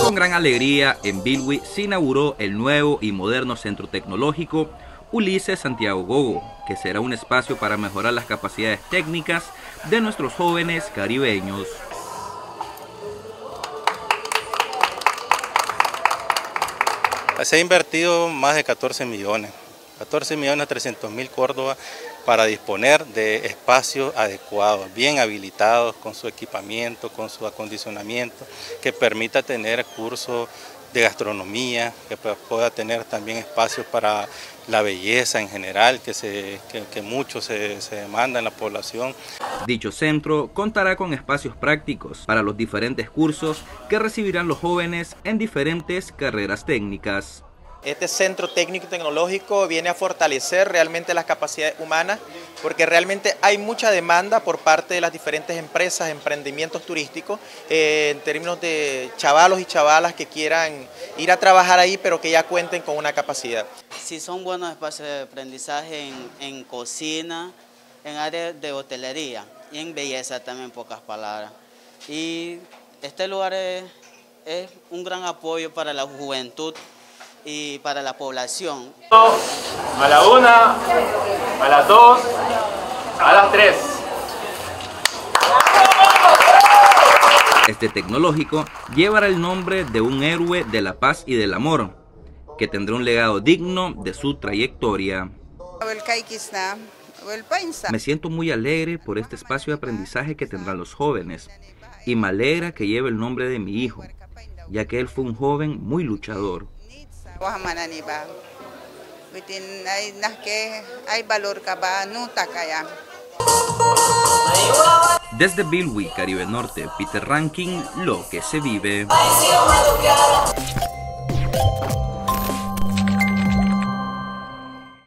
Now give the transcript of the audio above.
Con gran alegría, en Bilwi se inauguró el nuevo y moderno centro tecnológico Ulises Santiago Gogo, que será un espacio para mejorar las capacidades técnicas de nuestros jóvenes caribeños. Se ha invertido más de 14 millones 300.000 Córdoba para disponer de espacios adecuados, bien habilitados, con su equipamiento, con su acondicionamiento, que permita tener cursos de gastronomía, que pueda tener también espacios para la belleza en general, que mucho se demanda en la población. Dicho centro contará con espacios prácticos para los diferentes cursos que recibirán los jóvenes en diferentes carreras técnicas. Este centro técnico y tecnológico viene a fortalecer realmente las capacidades humanas, porque realmente hay mucha demanda por parte de las diferentes empresas, emprendimientos turísticos, en términos de chavalos y chavalas que quieran ir a trabajar ahí, pero que ya cuenten con una capacidad. Sí, son buenos espacios de aprendizaje en cocina, en área de hotelería y en belleza también, en pocas palabras. Y este lugar es un gran apoyo para la juventud y para la población. A la 1, a las 2, a las 3. Este tecnológico llevará el nombre de un héroe de la paz y del amor, que tendrá un legado digno de su trayectoria. Me siento muy alegre por este espacio de aprendizaje que tendrán los jóvenes, y me alegra que lleve el nombre de mi hijo, ya que él fue un joven muy luchador. Desde Bilwi, Caribe Norte, Peter Rankin, lo que se vive.